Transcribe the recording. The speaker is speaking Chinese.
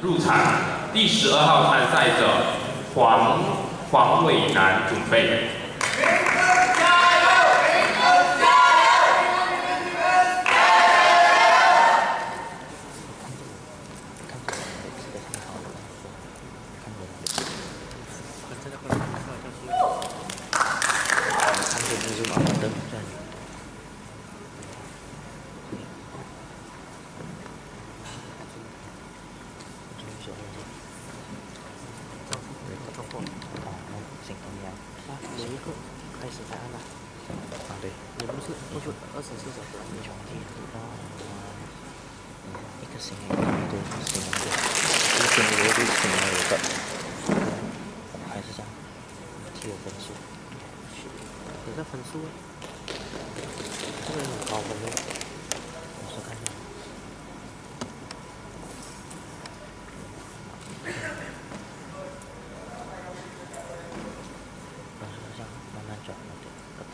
入场。第12号参赛者黄伟南准备。 开始才按了。啊，对，也不是24小时，你重新一个星期对，星期对，一星期对星期有个，还是这样，只有分数，有个分数，这个有高分的，我是看一下。 慢慢转了，对，